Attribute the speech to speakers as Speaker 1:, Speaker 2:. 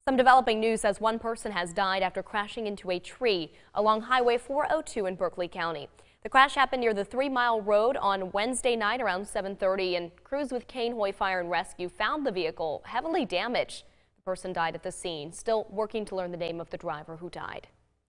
Speaker 1: Some developing news says one person has died after crashing into a tree along Highway 402 in Berkeley County. The crash happened near the 3-mile road on Wednesday night around 7:30, and crews with Cainhoy Fire and Rescue found the vehicle heavily damaged. The person died at the scene. Still working to learn the name of the driver who died.